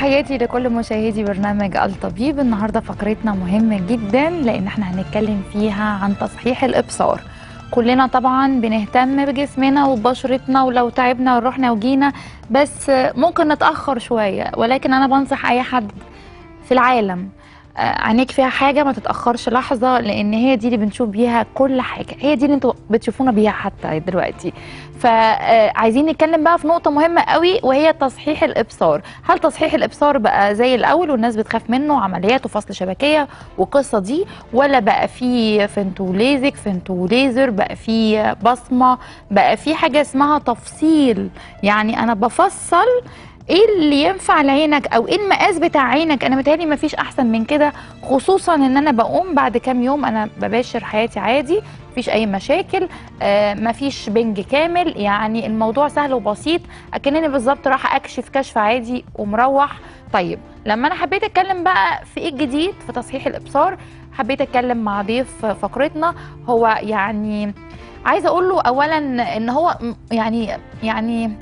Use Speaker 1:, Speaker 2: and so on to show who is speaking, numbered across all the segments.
Speaker 1: تحياتي لكل مشاهدي برنامج الطبيب. النهارده فقرتنا مهمة جدا لأن احنا هنتكلم فيها عن تصحيح الإبصار. كلنا طبعا بنهتم بجسمنا وببشرتنا، ولو تعبنا ورحنا وجينا بس ممكن نتأخر شوية، ولكن أنا بنصح أي حد في العالم عينيك فيها حاجة ما تتأخرش لحظة، لأن هي دي اللي بنشوف بيها كل حاجة، هي دي اللي انتوا بتشوفونا بيها حتى دلوقتي. فعايزين نتكلم بقى في نقطة مهمة قوي، وهي تصحيح الإبصار. هل تصحيح الإبصار بقى زي الأول والناس بتخاف منه، عمليات وفصل شبكية والقصة دي، ولا بقى في فينتو ليزك، فينتو ليزر، بقى في بصمة، بقى في حاجة اسمها تفصيل؟ يعني أنا بفصل ايه اللي ينفع لعينك او ايه المقاس بتاع عينك. انا متهيألي مفيش احسن من كده، خصوصا ان انا بقوم بعد كام يوم انا بباشر حياتي عادي، مفيش اي مشاكل، مفيش بنج كامل، يعني الموضوع سهل وبسيط، اكنني بالظبط راح اكشف كشف عادي ومروح. طيب لما انا حبيت اتكلم بقى في ايه الجديد في تصحيح الابصار، حبيت اتكلم مع ضيف فقرتنا. هو يعني عايزه اقول له اولا ان هو يعني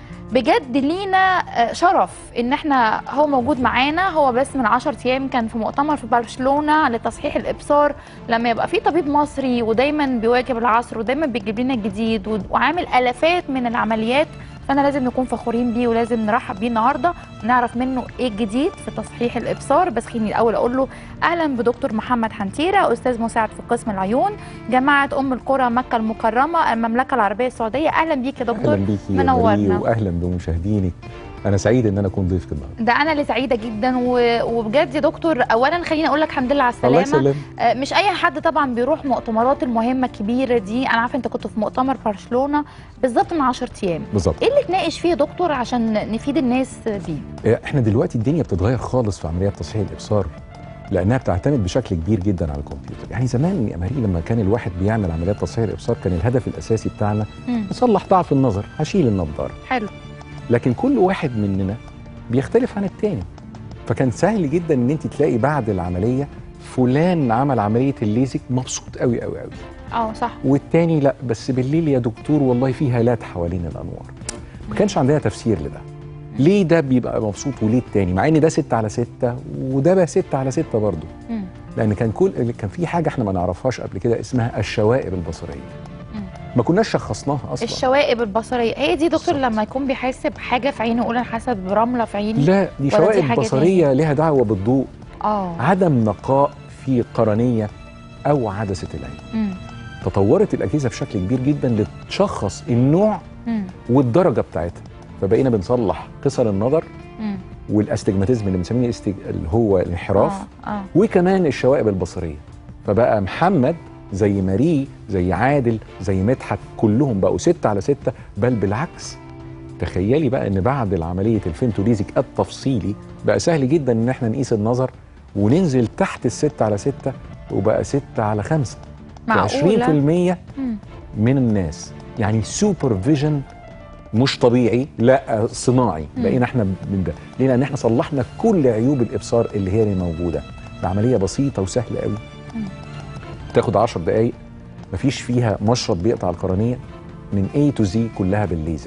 Speaker 1: بجد لينا شرف ان احنا هو موجود معانا. هو بس من 10 ايام كان في مؤتمر في برشلونة لتصحيح الابصار. لما يبقى في طبيب مصري ودايما بيواكب العصر ودايما بيجيب لنا الجديد وعامل الافات من العمليات، فانا لازم نكون فخورين بيه ولازم نرحب بيه النهارده ونعرف منه ايه الجديد في تصحيح الابصار. بس خليني الاول اقول له اهلا بدكتور محمد حنتيره، استاذ مساعد في قسم العيون، جامعه ام القرى مكه المكرمه، المملكه العربيه السعوديه. اهلا بيك يا دكتور.
Speaker 2: اهلا بيكي منورنا واهلا بمشاهدينك. انا سعيد ان انا اكون ضيفك النهارده.
Speaker 1: ده انا اللي سعيده جدا وبجد يا دكتور اولا خليني اقول لك الحمد لله على السلامه.
Speaker 2: الله يسلمك.
Speaker 1: مش اي حد طبعا بيروح مؤتمرات المهمه الكبيره دي. انا عارفه انت كنت في مؤتمر برشلونه بالظبط من 10 ايام
Speaker 2: بالظبط.
Speaker 1: ايه اللي تناقش فيه يا دكتور عشان نفيد الناس بيه؟
Speaker 2: احنا دلوقتي الدنيا بتتغير خالص في عمليات تصحيح الابصار، لانها بتعتمد بشكل كبير جدا على الكمبيوتر. يعني زمان يا مريم لما كان الواحد بيعمل عمليات تصحيح الابصار كان الهدف الاساسي بتاعنا نصلح ضعف النظر، هشيل النضاره.
Speaker 1: حلو.
Speaker 2: لكن كل واحد مننا بيختلف عن التاني، فكان سهل جدا ان انت تلاقي بعد العمليه فلان عمل عمليه الليزك مبسوط قوي قوي قوي،
Speaker 1: صح،
Speaker 2: والتاني لا بس بالليل يا دكتور والله في هالات حوالين الانوار. ما كانش عندنا تفسير لده، ليه ده بيبقى مبسوط وليه التاني، مع ان ده 6/6 وده بقى 6/6 برضه. لان كان في حاجه احنا ما نعرفهاش قبل كده اسمها الشوائب البصريه. ما كناش شخصناها اصلا.
Speaker 1: الشوائب البصريه هي دي دكتور لما يكون بيحس بحاجه في عينه يقول انا حاسس برمله في عيني؟
Speaker 2: لا دي شوائب بصريه ليها دعوه بالضوء. عدم نقاء في قرنيه او عدسه العين. تطورت الاجهزه بشكل كبير جدا لتشخص النوع والدرجه بتاعتها، فبقينا بنصلح قصر النظر والاستجماتيزم اللي بنسميه اللي هو الانحراف، وكمان الشوائب البصريه. فبقى محمد زي ماري زي عادل زي مدحت كلهم بقوا 6/6، بل بالعكس. تخيلي بقى ان بعد العمليه الفينتوليزك التفصيلي بقى سهل جدا ان احنا نقيس النظر وننزل تحت ال6/6 وبقى 6/5.
Speaker 1: معقولة؟
Speaker 2: 20% من الناس، يعني سوبر فيجن مش طبيعي، لا صناعي. بقينا احنا من ده ليه؟ لان احنا صلحنا كل عيوب الابصار اللي هي موجوده بعمليه بسيطه وسهله قوي. تاخد 10 دقائق، مفيش فيها مشرط بيقطع القرنيه، من A to Z كلها بالليزر.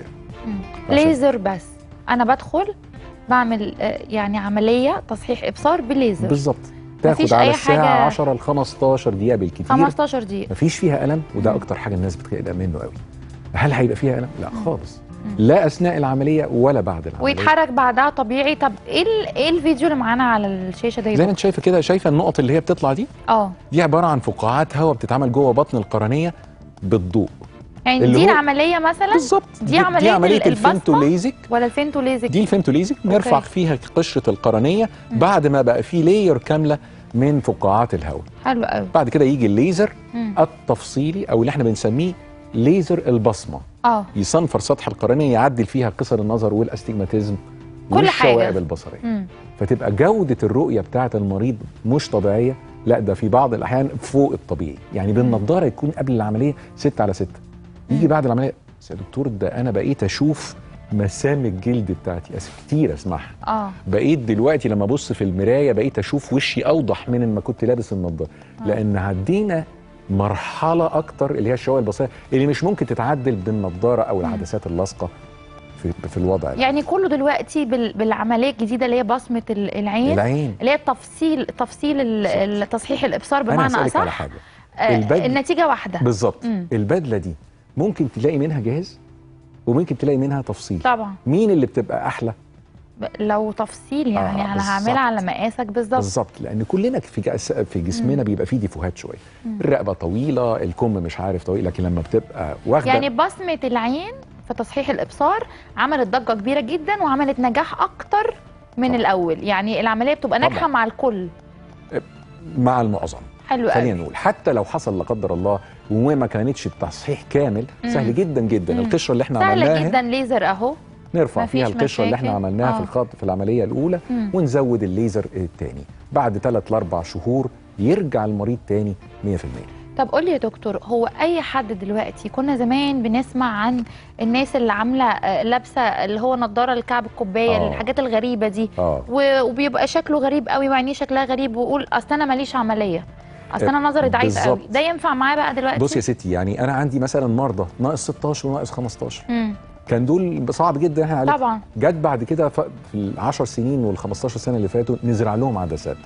Speaker 1: ليزر بس انا بدخل بعمل يعني عمليه تصحيح ابصار بالليزر
Speaker 2: بالظبط. تاخد على الساعه 10 ل 15 دقيقه بالكتير.
Speaker 1: 15 دقيقه
Speaker 2: مفيش فيها الم، وده اكتر حاجه الناس بتقلق منه قوي. هل هيبقى فيها الم؟ لا خالص. لا اثناء العمليه ولا بعد العمليه،
Speaker 1: ويتحرك بعدها طبيعي. طب ايه الفيديو اللي معانا على الشاشه ده؟
Speaker 2: زي ما انت شايفه كده، شايفه النقط اللي هي بتطلع دي؟ دي عباره عن فقاعات هواء بتتعمل جوه بطن القرنيه بالضوء.
Speaker 1: يعني دي العمليه مثلا؟
Speaker 2: بالظبط.
Speaker 1: دي عمليه
Speaker 2: الفينتوليزك
Speaker 1: ولا الفينتوليزك؟
Speaker 2: دي الفينتوليزك. نرفع فيها قشره القرنيه بعد ما بقى في لاير كامله من فقاعات الهواء.
Speaker 1: حلو قوي.
Speaker 2: بعد كده يجي الليزر التفصيلي او اللي احنا بنسميه ليزر البصمه. يصنفر سطح القرنيه، يعدل فيها قصر النظر والاستجماتيزم والشوائب البصريه. فتبقى جوده الرؤيه بتاعه المريض مش طبيعيه، لا ده في بعض الاحيان فوق الطبيعي. يعني بالنضاره يكون قبل العمليه 6/6، يجي بعد العمليه يا دكتور ده انا بقيت اشوف مسام الجلد بتاعتي كتير اسمعها. بقيت دلوقتي لما ابص في المرايه بقيت اشوف وشي اوضح من ما كنت لابس النضاره. لان عدينا مرحله اكتر اللي هي الشوائب البصريه اللي مش ممكن تتعدل بالنضاره او العدسات اللاصقه في الوضع ده.
Speaker 1: يعني كله دلوقتي بالعمليه الجديده اللي هي بصمه العين اللي هي تفصيل تصحيح الابصار بمعنى اصح.
Speaker 2: على حاجه
Speaker 1: النتيجه واحده
Speaker 2: بالظبط. البدله دي ممكن تلاقي منها جهاز وممكن تلاقي منها تفصيل.
Speaker 1: طبعا
Speaker 2: مين اللي بتبقى احلى؟
Speaker 1: لو تفصيل يعني انا هعملها على مقاسك
Speaker 2: بالظبط، لان كلنا في جسمنا بيبقى فيه ديفوهات شويه. الرقبه طويله، الكم مش عارف طويل، لكن لما بتبقى واخده
Speaker 1: يعني بصمه العين في تصحيح الابصار عملت ضجه كبيره جدا وعملت نجاح اكتر من طبعا. الاول، يعني العمليه بتبقى ناجحه مع الكل،
Speaker 2: مع المعظم.
Speaker 1: حلو
Speaker 2: خلينا نقول حتى لو حصل لا قدر الله وما كانتش التصحيح كامل، سهل جدا جدا. القشره اللي احنا عملناها
Speaker 1: سهل جدا، ليزر اهو
Speaker 2: نرفع فيها القشره اللي احنا عملناها في العمليه الاولى ونزود الليزر الثاني. بعد 3 ل 4 شهور يرجع المريض تاني 100%.
Speaker 1: طب قول لي يا دكتور، هو اي حد دلوقتي، كنا زمان بنسمع عن الناس اللي عامله لابسه اللي هو نضاره الكعب الكوبايه، الحاجات الغريبه دي، وبيبقى شكله غريب قوي وعينيه شكلها غريب، ويقول اصل انا ماليش عمليه، اصل انا نظري ضعيف قوي، ده ينفع معاه بقى دلوقتي؟
Speaker 2: بص يا ستي، يعني انا عندي مثلا مرضى ناقص 16 وناقص 15 كان دول صعب جدا احنا عليهم.
Speaker 1: طبعا
Speaker 2: جت بعد كده في ال10 سنين وال15 سنه اللي فاتوا نزرع لهم عدسات.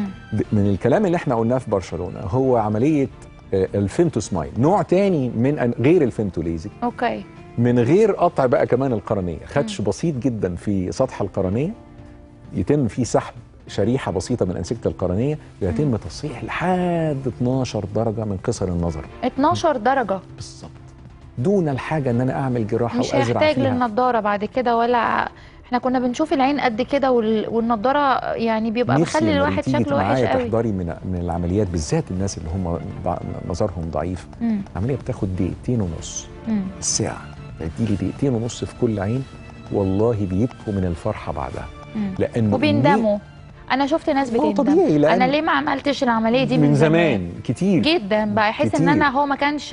Speaker 2: من الكلام اللي احنا قلناه في برشلونه هو عمليه الفيمتو سمايل، نوع تاني من غير الفيمتو ليزك.
Speaker 1: اوكي.
Speaker 2: من غير قطع بقى كمان القرنيه، خدش بسيط جدا في سطح القرنيه، يتم فيه سحب شريحه بسيطه من انسجه القرنيه ويتم تصحيح لحد 12 درجه من قصر النظر.
Speaker 1: 12 درجه
Speaker 2: بالظبط، دون الحاجه ان انا اعمل جراحه
Speaker 1: مش
Speaker 2: وازرع
Speaker 1: هيحتاج
Speaker 2: فيها.
Speaker 1: للنضاره بعد كده، ولا احنا كنا بنشوف العين قد كده والنضاره يعني بيبقى مخلي الواحد شكله وحش قوي.
Speaker 2: تحضري من العمليات بالذات الناس اللي هم نظرهم ضعيف، العمليه بتاخد 2.5 دقيقة الساعه، تديلي 2.5 دقيقة في كل عين، والله بيبكوا من الفرحه بعدها. لانه
Speaker 1: وبيندموا. انا شفت ناس بتندم، طبيعي، انا ليه ما عملتش العمليه دي من زمان
Speaker 2: كتير
Speaker 1: جدا، بقى يحس ان انا هو ما كانش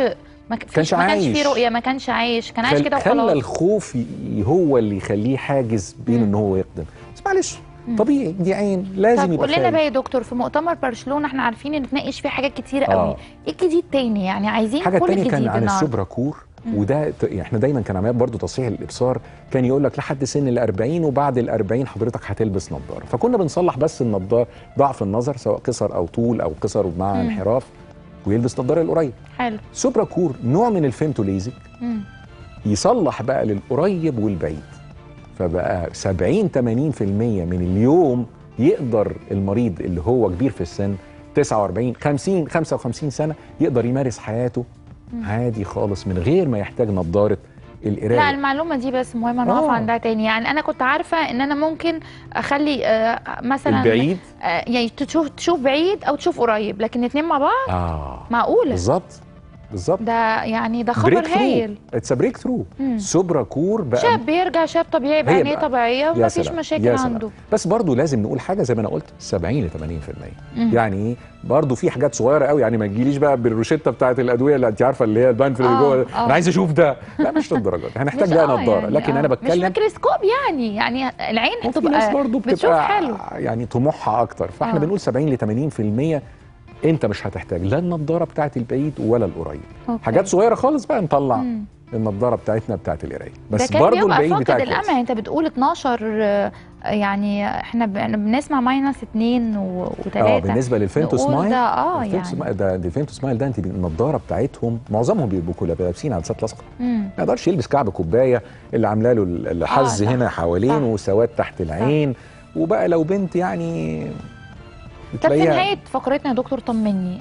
Speaker 1: في رؤيه، ما كانش عايش، كان عايش كده وخلاص.
Speaker 2: خلى الخوف هو اللي يخليه حاجز بين ان هو يقدم. بس معلش طبيعي، دي عين لازم يبقى.
Speaker 1: طب قول لنا بقى يا دكتور، في مؤتمر برشلونه احنا عارفين ان نتناقش فيه حاجات كتير قوي، ايه الجديد تاني؟ يعني عايزين
Speaker 2: حاجه
Speaker 1: كل
Speaker 2: تانية
Speaker 1: الجديد.
Speaker 2: كان عن السوبرا كور، وده احنا دايما كان عمليات برضو تصحيح الابصار، كان يقول لك لحد سن ال40 وبعد ال40 حضرتك هتلبس نظاره، فكنا بنصلح بس النظاره ضعف النظر سواء قصر او طول او قصر مع انحراف، ويلبس نظاره القريب.
Speaker 1: حلو.
Speaker 2: سوبرا كور نوع من الفيمتو ليزك يصلح بقى للقريب والبعيد، فبقى 70-80% من اليوم يقدر المريض اللي هو كبير في السن 49 50 55 سنه يقدر يمارس حياته عادي خالص من غير ما يحتاج نظاره القرايه.
Speaker 1: لا المعلومه دي بس مهمه نقف عندها تاني. يعني انا كنت عارفه ان انا ممكن اخلي مثلا
Speaker 2: البعيد
Speaker 1: يعني تشوف بعيد او تشوف قريب، لكن الاثنين مع بعض معقوله.
Speaker 2: بالظبط
Speaker 1: ده يعني ده خبر هايل.
Speaker 2: اتس بريك ثرو. سوبرا كور بقى
Speaker 1: شاب بيرجع شاب طبيعي بعينيه طبيعيه ومفيش مشاكل عنده.
Speaker 2: بس برضو لازم نقول حاجه زي ما انا قلت 70-80%. يعني برضو في حاجات صغيره قوي، يعني ما تجيليش بقى بالروشته بتاعت الادويه اللي انت عارفه اللي هي البانفل اللي جوه، انا عايز اشوف ده. لا مش للدرجه دي، هنحتاج بقى نظاره يعني. لكن انا بتكلم
Speaker 1: مش ميكروسكوب يعني العين هتبقى بتشوف حلو،
Speaker 2: يعني طموحها اكتر، فاحنا بنقول 70-80% انت مش هتحتاج لا النضاره بتاعت البعيد ولا القريب. حاجات صغيره خالص بقى نطلع النضاره بتاعتنا بتاعت القرايه، بس برضه البعيد بتاعك
Speaker 1: الامل. انت بتقول 12، يعني احنا بنسمع -2 و3.
Speaker 2: بالنسبه للفيمتو سمايل
Speaker 1: ده
Speaker 2: الفيمتو سمايل ده انت النضاره بتاعتهم معظمهم بيبقوا لابسين عدسات لاصقه، ما يقدرش يلبس كعب كوبايه اللي عامله له الحز هنا حوالين وسواد تحت العين. وبقى لو بنت يعني
Speaker 1: طب في نهايه فقرتنا يا دكتور طمني،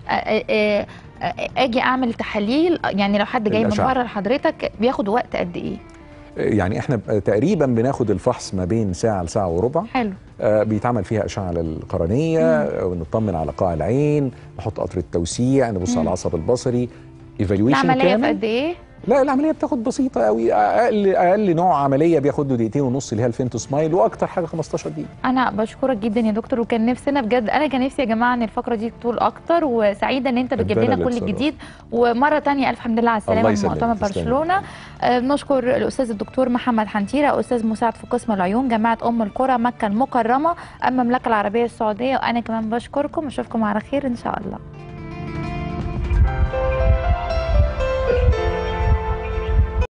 Speaker 1: اجي اعمل تحاليل، يعني لو حد جاي من بره لحضرتك بياخد وقت قد ايه؟
Speaker 2: يعني احنا تقريبا بناخد الفحص ما بين ساعه لساعه وربع.
Speaker 1: حلو.
Speaker 2: بيتعمل فيها اشعه للقرنيه ونطمن على قاع العين، نحط قطره توسيع، نبص على العصب البصري، ايفالويشن كامل.
Speaker 1: العمليه في قد ايه؟
Speaker 2: لا العمليه بتاخد بسيطه قوي، اقل نوع عمليه بياخد له 2.5 دقيقتين اللي هي الفيمتو سمايل، واكتر حاجه 15 دقيقه.
Speaker 1: انا بشكرك جدا يا دكتور، وكان نفسنا بجد، انا كان نفسي يا جماعه ان الفقره دي تطول اكتر، وسعيده ان انت بتجيب لنا كل الجديد. ومره ثانيه الف حمد لله على السلامه من مؤتمر برشلونه. بنشكر الاستاذ الدكتور محمد حنتيره، استاذ مساعد في قسم العيون جامعه القرى مكه المكرمه المملكه العربيه السعوديه. وانا كمان بشكركم واشوفكم على خير ان شاء الله.